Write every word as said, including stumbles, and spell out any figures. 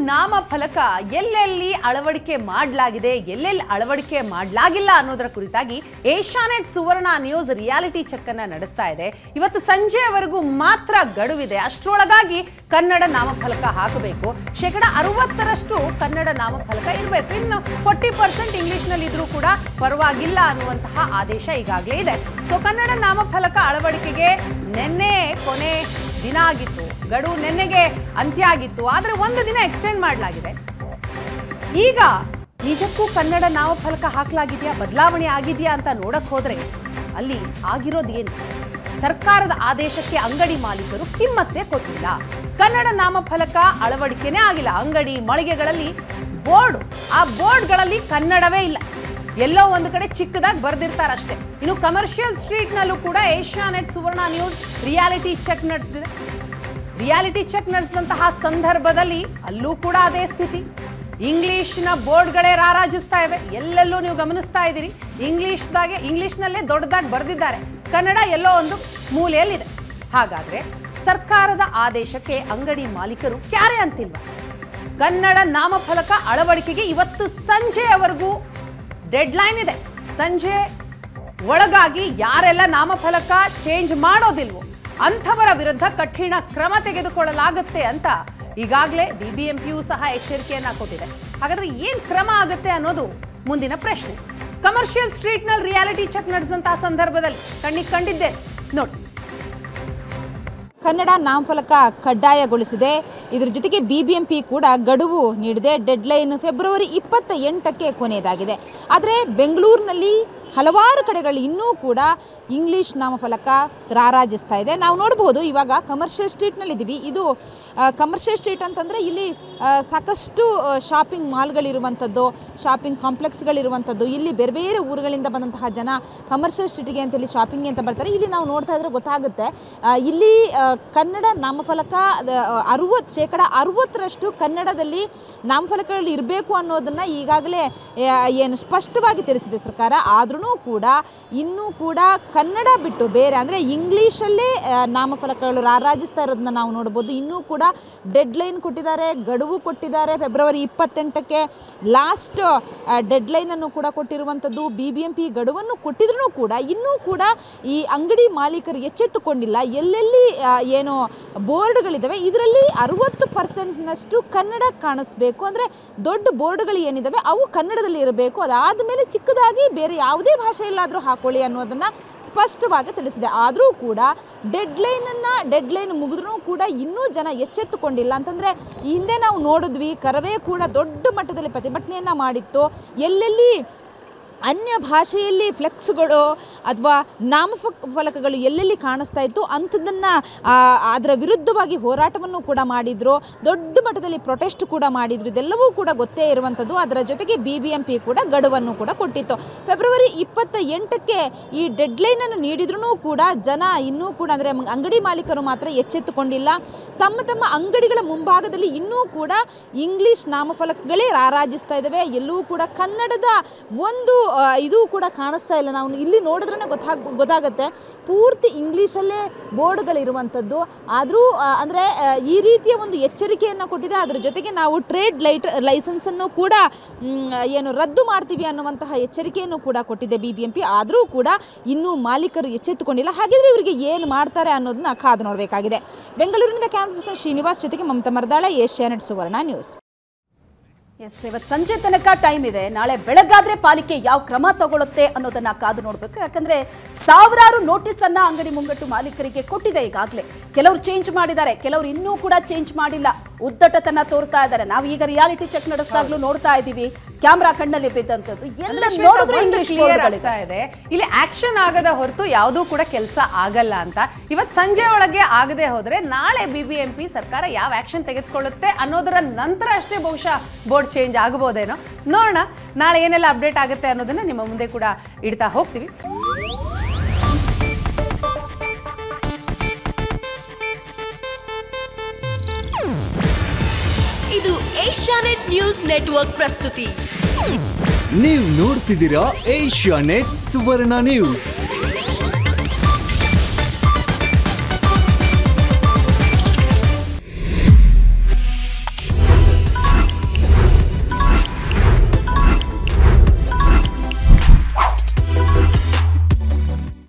ನಾಮಫಲಕ ಎಲ್ಲೆಲ್ಲಿ ಅಳವಡಿಕೆ ಮಾಡಲಾಗಿದೆ ಎಲ್ಲೆಲ್ಲಿ ಅಳವಡಿಕೆ ಮಾಡಲಾಗಿಲ್ಲ ಅನ್ನೋದರ ಕುರಿತಾಗಿ Asianet Suvarna news reality check ಅನ್ನು ನಡೆಸ್ತಾ ಇದೆ. ಇವತ್ತು ಸಂಜೆವರೆಗೂ ಮಾತ್ರ ಗಡುವಿದೆ. ಅಷ್ಟರೊಳಗಾಗಿ ಕನ್ನಡ ನಾಮಫಲಕ ಹಾಕಬೇಕು. ಶೇಕಡ ಅರವತ್ತರಷ್ಟು ಕನ್ನಡ ನಾಮಫಲಕ ಇರಬೇಕು. ಇನ್ನು ಫೋರ್ಟಿ ಪರ್ಸೆಂಟ್ ಇಂಗ್ಲಿಷ್ನಲ್ಲಿ ಇದ್ರೂ ಕೂಡ ಪರವಾಗಿಲ್ಲ ಅನ್ನುವಂತಹ ಆದೇಶ ಈಗಾಗಲೇ ಇದೆ. ಸೊ ಕನ್ನಡ ನಾಮಫಲಕ ಅಳವಡಿಕೆಗೆ ನಿನ್ನೆ ಕೊನೆ ದಿನ ಆಗಿತ್ತು. ಗಡುವು ನಿನ್ನೆಗೆ ಅಂತ್ಯ ಆಗಿತ್ತು. ಆದರೆ ಒಂದು ದಿನ ಎಕ್ಸ್ಟೆಂಡ್ ಮಾಡಲಾಗಿದೆ. ಈಗ ನಿಜಕ್ಕೂ ಕನ್ನಡ ನಾಮಫಲಕ ಹಾಕಲಾಗಿದೆಯಾ, ಬದಲಾವಣೆ ಆಗಿದೆಯಾ ಅಂತ ನೋಡಕ್ ಹೋದ್ರೆ ಅಲ್ಲಿ ಆಗಿರೋದು ಏನು? ಸರ್ಕಾರದ ಆದೇಶಕ್ಕೆ ಅಂಗಡಿ ಮಾಲೀಕರು ಕಿಮ್ಮತ್ತೆ ಕೊಟ್ಟಿಲ್ಲ. ಕನ್ನಡ ನಾಮಫಲಕ ಅಳವಡಿಕೆನೇ ಆಗಿಲ್ಲ. ಅಂಗಡಿ ಮಳಿಗೆಗಳಲ್ಲಿ ಬೋರ್ಡ್, ಆ ಬೋರ್ಡ್ಗಳಲ್ಲಿ ಕನ್ನಡವೇ ಇಲ್ಲ. ಎಲ್ಲೋ ಒಂದು ಕಡೆ ಚಿಕ್ಕದಾಗಿ ಬರ್ದಿರ್ತಾರಷ್ಟೇ. ಇನ್ನು ಕಮರ್ಷಿಯಲ್ ಸ್ಟ್ರೀಟ್ ನಲ್ಲೂ ಕೂಡ Asianet Suvarna news reality check ನಡೆಸಿದೆ. ರಿಯಾಲಿಟಿ ಚೆಕ್ ನಡೆಸಿದಂತಹ ಸಂದರ್ಭದಲ್ಲಿ ಅಲ್ಲೂ ಕೂಡ ಅದೇ ಸ್ಥಿತಿ. ಇಂಗ್ಲಿಷ್ನ ಬೋರ್ಡ್ಗಳೇ ರಾರಾಜಿಸ್ತಾ ಇವೆ. ಎಲ್ಲೆಲ್ಲೂ ನೀವು ಗಮನಿಸ್ತಾ ಇದ್ದೀರಿ, ಇಂಗ್ಲಿಷ್ದಾಗೆ ಇಂಗ್ಲಿಷ್ನಲ್ಲೇ ದೊಡ್ಡದಾಗಿ ಬರೆದಿದ್ದಾರೆ. ಕನ್ನಡ ಎಲ್ಲೋ ಒಂದು ಮೂಲೆಯಲ್ಲಿದೆ. ಹಾಗಾದ್ರೆ ಸರ್ಕಾರದ ಆದೇಶಕ್ಕೆ ಅಂಗಡಿ ಮಾಲೀಕರು ಕ್ಯಾರೆ ಅಂತಿಲ್ವ? ಕನ್ನಡ ನಾಮಫಲಕ ಅಳವಡಿಕೆಗೆ ಇವತ್ತು ಸಂಜೆಯವರೆಗೂ ಡೆಡ್ಲೈನ್ ಇದೆ. ಸಂಜೆ ಒಳಗಾಗಿ ಯಾರೆಲ್ಲ ನಾಮಫಲಕ ಚೇಂಜ್ ಮಾಡೋದಿಲ್ವೋ ಅಂಥವರ ವಿರುದ್ಧ ಕಠಿಣ ಕ್ರಮ ತೆಗೆದುಕೊಳ್ಳಲಾಗುತ್ತೆ ಅಂತ ಈಗಾಗಲೇ ಬಿಬಿಎಂಪಿಯು ಸಹ ಎಚ್ಚರಿಕೆಯನ್ನ ಕೊಟ್ಟಿದೆ. ಹಾಗಾದ್ರೆ ಏನ್ ಕ್ರಮ ಆಗುತ್ತೆ ಅನ್ನೋದು ಮುಂದಿನ ಪ್ರಶ್ನೆ. ಕಮರ್ಷಿಯಲ್ ಸ್ಟ್ರೀಟ್ ನಲ್ಲಿ ರಿಯಾಲಿಟಿ ಚೆಕ್ ನಡೆಸಿದಂತಹ ಸಂದರ್ಭದಲ್ಲಿ ಕಣ್ಣಿಗೆ ಕಂಡಿದ್ದೆ ನೋಡಿ. ಕನ್ನಡ ನಾಮಫಲಕ ಕಡ್ಡಾಯಗೊಳಿಸಿದೆ. ಇದರ ಜೊತೆಗೆ ಬಿ ಬಿ ಎಂ ಪಿ ಕೂಡ ಗಡುವು ನೀಡಿದೆ. ಡೆಡ್ಲೈನ್ ಫೆಬ್ರವರಿ ಇಪ್ಪತ್ತ ಎಂಟಕ್ಕೆ ಕೊನೆಯದಾಗಿದೆ. ಆದರೆ ಬೆಂಗಳೂರಿನಲ್ಲಿ ಹಲವಾರು ಕಡೆಗಳು ಇನ್ನೂ ಕೂಡ ಇಂಗ್ಲೀಷ್ ನಾಮಫಲಕ ರಾರಾಜಿಸ್ತಾ ಇದೆ. ನಾವು ನೋಡ್ಬೋದು, ಇವಾಗ ಕಮರ್ಷಿಯಲ್ ಸ್ಟ್ರೀಟ್ನಲ್ಲಿದ್ದೀವಿ. ಇದು ಕಮರ್ಷಿಯಲ್ ಸ್ಟ್ರೀಟ್ ಅಂತಂದರೆ ಇಲ್ಲಿ ಸಾಕಷ್ಟು ಶಾಪಿಂಗ್ ಮಾಲ್ಗಳಿರುವಂಥದ್ದು, ಶಾಪಿಂಗ್ ಕಾಂಪ್ಲೆಕ್ಸ್ಗಳಿರುವಂಥದ್ದು. ಇಲ್ಲಿ ಬೇರೆ ಬೇರೆ ಊರುಗಳಿಂದ ಬಂದಂತಹ ಜನ ಕಮರ್ಷಿಯಲ್ ಸ್ಟ್ರೀಟಿಗೆ ಅಂತೇಳಿ ಶಾಪಿಂಗ್ಗೆ ಅಂತ ಬರ್ತಾರೆ. ಇಲ್ಲಿ ನಾವು ನೋಡ್ತಾ ಇದ್ರೆ ಗೊತ್ತಾಗುತ್ತೆ, ಇಲ್ಲಿ ಕನ್ನಡ ನಾಮಫಲಕ ಅರುವತ್ತು ಶೇಕಡ ಅರುವತ್ತರಷ್ಟು ಕನ್ನಡದಲ್ಲಿ ನಾಮಫಲಕಗಳು ಇರಬೇಕು ಅನ್ನೋದನ್ನು ಈಗಾಗಲೇ ಏನು ಸ್ಪಷ್ಟವಾಗಿ ತಿಳಿಸಿದೆ ಸರ್ಕಾರ. ಆದ್ರೂ ಕೂಡ ಇನ್ನೂ ಕೂಡ ಕನ್ನಡ ಬಿಟ್ಟು ಬೇರೆ ಅಂದರೆ ಇಂಗ್ಲೀಷಲ್ಲೇ ನಾಮಫಲಕಗಳು ರಾರಾಜಿಸ್ತಾ ಇರೋದನ್ನ ನಾವು ನೋಡ್ಬೋದು. ಇನ್ನೂ ಕೂಡ ಡೆಡ್ಲೈನ್ ಕೊಟ್ಟಿದ್ದಾರೆ, ಗಡುವು ಕೊಟ್ಟಿದ್ದಾರೆ. ಫೆಬ್ರವರಿ ಇಪ್ಪತ್ತೆಂಟಕ್ಕೆ ಲಾಸ್ಟ್ ಡೆಡ್ಲೈನನ್ನು ಕೂಡ ಕೊಟ್ಟಿರುವಂಥದ್ದು. ಬಿ ಬಿ ಎಂ ಪಿ ಗಡುವನ್ನು ಕೊಟ್ಟಿದ್ರೂ ಕೂಡ ಇನ್ನೂ ಕೂಡ ಈ ಅಂಗಡಿ ಮಾಲೀಕರು ಎಚ್ಚೆತ್ತುಕೊಂಡಿಲ್ಲ. ಎಲ್ಲೆಲ್ಲಿ ಏನು ಬೋರ್ಡ್ಗಳಿದ್ದಾವೆ ಇದರಲ್ಲಿ ಅರುವತ್ತು ಪರ್ಸೆಂಟ್ನಷ್ಟು ಕನ್ನಡ ಕಾಣಿಸ್ಬೇಕು. ಅಂದರೆ ದೊಡ್ಡ ಬೋರ್ಡ್ಗಳು ಏನಿದ್ದಾವೆ ಅವು ಕನ್ನಡದಲ್ಲಿ ಇರಬೇಕು. ಅದಾದಮೇಲೆ ಚಿಕ್ಕದಾಗಿ ಬೇರೆ ಯಾವುದೇ ಭಾಷೆಯಲ್ಲಾದರೂ ಹಾಕೊಳ್ಳಿ ಅನ್ನೋದನ್ನು ಸ್ಪಷ್ಟವಾಗಿ ತಿಳಿಸಿದೆ. ಆದರೂ ಕೂಡ ಡೆಡ್ಲೈನನ್ನು ಡೆಡ್ಲೈನ್ ಮುಗಿದ್ರೂ ಕೂಡ ಇನ್ನೂ ಜನ ಎಚ್ಚೆತ್ತುಕೊಂಡಿಲ್ಲ. ಅಂತಂದರೆ ಈ ಹಿಂದೆ ನಾವು ನೋಡಿದ್ವಿ, ಕರವೇ ಕೂಡ ದೊಡ್ಡ ಮಟ್ಟದಲ್ಲಿ ಪ್ರತಿಭಟನೆಯನ್ನು ಮಾಡಿತ್ತು. ಎಲ್ಲೆಲ್ಲಿ ಅನ್ಯ ಭಾಷೆಯಲ್ಲಿ ಫ್ಲೆಕ್ಸ್ಗಳು ಅಥವಾ ನಾಮಫ ಫಲಕಗಳು ಎಲ್ಲೆಲ್ಲಿ ಕಾಣಿಸ್ತಾ ಇತ್ತು ಅಂಥದ್ದನ್ನು ಅದರ ವಿರುದ್ಧವಾಗಿ ಹೋರಾಟವನ್ನು ಕೂಡ ಮಾಡಿದರು. ದೊಡ್ಡ ಮಟ್ಟದಲ್ಲಿ ಪ್ರೊಟೆಸ್ಟ್ ಕೂಡ ಮಾಡಿದರು. ಇದೆಲ್ಲವೂ ಕೂಡ ಗೊತ್ತೇ ಇರುವಂಥದ್ದು. ಅದರ ಜೊತೆಗೆ ಬಿ ಬಿ ಎಂ ಪಿ ಕೂಡ ಗಡುವನ್ನು ಕೂಡ ಕೊಟ್ಟಿತ್ತು. ಫೆಬ್ರವರಿ ಇಪ್ಪತ್ತ ಎಂಟಕ್ಕೆ ಈ ಡೆಡ್ಲೈನನ್ನು ನೀಡಿದ್ರೂ ಕೂಡ ಜನ ಇನ್ನೂ ಕೂಡ ಅಂದರೆ ಅಂಗಡಿ ಮಾಲೀಕರು ಮಾತ್ರ ಎಚ್ಚೆತ್ತುಕೊಂಡಿಲ್ಲ. ತಮ್ಮ ತಮ್ಮ ಅಂಗಡಿಗಳ ಮುಂಭಾಗದಲ್ಲಿ ಇನ್ನೂ ಕೂಡ ಇಂಗ್ಲೀಷ್ ನಾಮಫಲಕಗಳೇ ರಾರಾಜಿಸ್ತಾ ಇದ್ದಾವೆ. ಎಲ್ಲೂ ಕೂಡ ಕನ್ನಡದ ಒಂದು ಇದು ಕೂಡ ಕಾಣಿಸ್ತಾ ಇಲ್ಲ. ನಾವು ಇಲ್ಲಿ ನೋಡಿದ್ರೇ ಗೊತ್ತಾಗ ಗೊತ್ತಾಗುತ್ತೆ ಪೂರ್ತಿ ಇಂಗ್ಲೀಷಲ್ಲೇ ಬೋರ್ಡ್ಗಳಿರುವಂಥದ್ದು. ಆದರೂ ಅಂದರೆ ಈ ರೀತಿಯ ಒಂದು ಎಚ್ಚರಿಕೆಯನ್ನು ಕೊಟ್ಟಿದೆ. ಅದರ ಜೊತೆಗೆ ನಾವು ಟ್ರೇಡ್ ಲೈಟ್ ಲೈಸೆನ್ಸನ್ನು ಕೂಡ ಏನು ರದ್ದು ಮಾಡ್ತೀವಿ ಅನ್ನುವಂತಹ ಎಚ್ಚರಿಕೆಯನ್ನು ಕೂಡ ಕೊಟ್ಟಿದೆ ಬಿ ಬಿ ಎಂ ಪಿ. ಆದರೂ ಕೂಡ ಇನ್ನೂ ಮಾಲೀಕರು ಎಚ್ಚೆತ್ತುಕೊಂಡಿಲ್ಲ. ಹಾಗಿದ್ರೆ ಇವರಿಗೆ ಏನು ಮಾಡ್ತಾರೆ ಅನ್ನೋದನ್ನ ಕಾದು ನೋಡಬೇಕಾಗಿದೆ. ಬೆಂಗಳೂರಿನಿಂದ ಕ್ಯಾಮ್ರಾ ಪರ್ಸನ್ ಶ್ರೀನಿವಾಸ್ ಜೊತೆಗೆ Mamata Maradala, Asianet Suvarna news. Yes, ಇವತ್ತು ಸಂಜೆ ತನಕ ಟೈಮ್ ಇದೆ. ನಾಳೆ ಬೆಳಗಾದ್ರೆ ಪಾಲಿಕೆ ಯಾವ ಕ್ರಮ ತಗೊಳುತ್ತೆ ಅನ್ನೋದನ್ನ ಕಾದು ನೋಡಬೇಕು. ಯಾಕಂದ್ರೆ ಸಾವಿರಾರು ನೋಟಿಸ್ ಅನ್ನ ಅಂಗಡಿ ಮುಂಗಟ್ಟು ಮಾಲೀಕರಿಗೆ ಕೊಟ್ಟಿದೆ. ಈಗಾಗಲೇ ಕೆಲವರು ಚೇಂಜ್ ಮಾಡಿದ್ದಾರೆ, ಕೆಲವರು ಇನ್ನೂ ಕೂಡ ಚೇಂಜ್ ಮಾಡಿಲ್ಲ. ಉದ್ದಟತನ ತೋರ್ತಾ ಇದ್ದಾರೆ. ನಾವು ಈಗ ರಿಯಾಲಿಟಿ ಚೆಕ್ ನಡೆಸಿದಾಗ್ಲೂ ನೋಡ್ತಾ ಇದ್ದೀವಿ, ಕ್ಯಾಮ್ರಾ ಕಣ್ಣಲ್ಲಿ ಬಿದ್ದಂಥದ್ದು ಎಲ್ಲ ನೋಡಿದ್ರು ಇಂಗ್ಲಿಷ್ ಬೋರ್ಡ್ಗಳಿದೆ. ಇಲ್ಲಿ ಆಕ್ಷನ್ ಆಗದ ಹೊರತು ಯಾವುದೂ ಕೂಡ ಕೆಲಸ ಆಗಲ್ಲ ಅಂತ. ಇವತ್ತು ಸಂಜೆ ಒಳಗೆ ಆಗದೆ ಹೋದ್ರೆ ನಾಳೆ ಬಿ ಬಿ ಎಂ ಪಿ ಸರ್ಕಾರ ಯಾವ ಆಕ್ಷನ್ ತೆಗೆದುಕೊಳ್ಳುತ್ತೆ ಅನ್ನೋದರ ನಂತರ ಅಷ್ಟೇ ಬಹುಶಃ ಬೋರ್ಡ್ ಚೇಂಜ್ ಆಗಬಹುದೇನೋ. ನೋಡೋಣ ನಾಳೆ ಏನೆಲ್ಲ ಅಪ್ಡೇಟ್ ಆಗುತ್ತೆ ಅನ್ನೋದನ್ನ ನಿಮ್ಮ ಮುಂದೆ ಕೂಡ ಇಡ್ತಾ ಹೋಗ್ತೀವಿ. ಇದು ಏಷ್ಯಾನೆಟ್ ನ್ಯೂಸ್ ನೆಟ್ವರ್ಕ್ ಪ್ರಸ್ತುತಿ. ನೀವು ನೋಡ್ತಿದ್ದೀರಾ ಏಷ್ಯಾನೆಟ್ ಸುವರ್ಣ ನ್ಯೂಸ್.